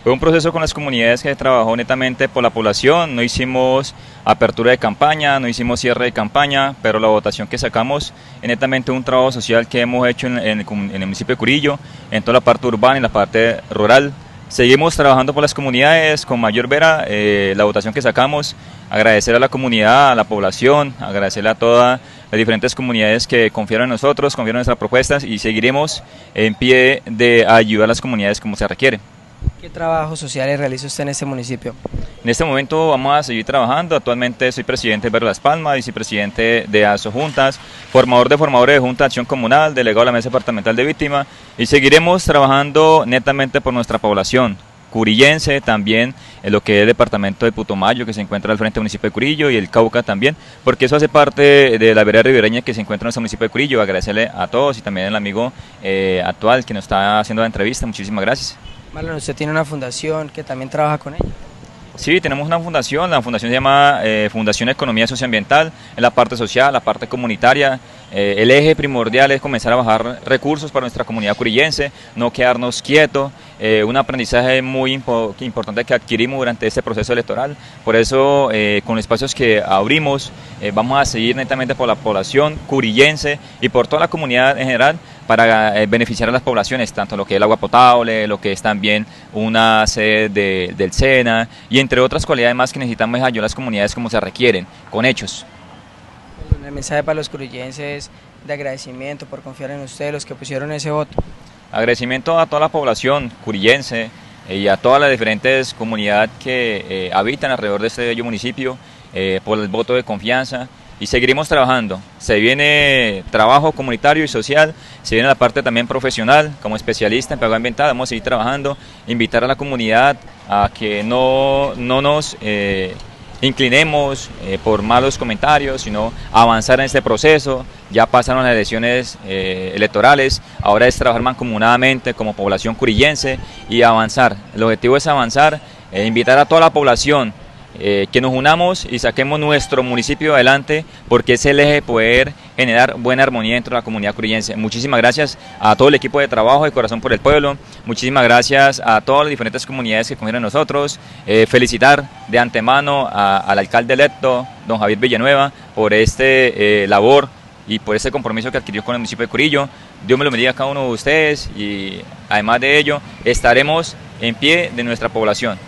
Fue un proceso con las comunidades que trabajó netamente por la población, no hicimos apertura de campaña, no hicimos cierre de campaña, pero la votación que sacamos es netamente un trabajo social que hemos hecho en el municipio de Curillo, en toda la parte urbana y la parte rural. Seguimos trabajando por las comunidades con mayor vera, la votación que sacamos, agradecer a la comunidad, a la población, agradecerle a todas las diferentes comunidades que confiaron en nosotros, confiaron en nuestras propuestas y seguiremos en pie de ayudar a las comunidades como se requiere. ¿Qué trabajos sociales realiza usted en este municipio? En este momento vamos a seguir trabajando. Actualmente soy presidente de Barrio Las Palmas, vicepresidente de ASO Juntas, formador de formadores de Junta de Acción Comunal, delegado de la Mesa Departamental de Víctimas y seguiremos trabajando netamente por nuestra población curillense, también en lo que es el departamento de Putumayo, que se encuentra al frente del municipio de Curillo, y el Cauca también, porque eso hace parte de la vereda ribereña que se encuentra en nuestro municipio de Curillo. Agradecerle a todos y también al amigo actual que nos está haciendo la entrevista. Muchísimas gracias. Marlon, usted tiene una fundación que también trabaja con ella. Sí, tenemos una fundación, la fundación se llama Fundación Economía Socioambiental, en la parte social, la parte comunitaria. El eje primordial es comenzar a bajar recursos para nuestra comunidad curillense, no quedarnos quietos, un aprendizaje muy importante que adquirimos durante este proceso electoral. Por eso, con los espacios que abrimos, vamos a seguir netamente por la población curillense y por toda la comunidad en general, para beneficiar a las poblaciones, tanto lo que es el agua potable, lo que es también una sede del SENA y entre otras cualidades más que necesitamos ayudar a las comunidades como se requieren, con hechos. El mensaje para los curillenses de agradecimiento por confiar en ustedes, los que pusieron ese voto. Agradecimiento a toda la población curillense y a todas las diferentes comunidades que habitan alrededor de este bello municipio por el voto de confianza. Y seguiremos trabajando. Se viene trabajo comunitario y social, se viene la parte también profesional, como especialista en pago ambiental, vamos a seguir trabajando, invitar a la comunidad a que no nos inclinemos por malos comentarios, sino avanzar en este proceso. Ya pasaron las elecciones electorales, ahora es trabajar mancomunadamente como población curillense y avanzar. El objetivo es avanzar, invitar a toda la población que nos unamos y saquemos nuestro municipio adelante, porque es el eje de poder generar buena armonía dentro de la comunidad curillense. Muchísimas gracias a todo el equipo de trabajo de Corazón por el Pueblo, muchísimas gracias a todas las diferentes comunidades que confían en nosotros, felicitar de antemano al alcalde electo, don Javier Villanueva, por este labor y por este compromiso que adquirió con el municipio de Curillo. Dios me lo bendiga a cada uno de ustedes y además de ello estaremos en pie de nuestra población.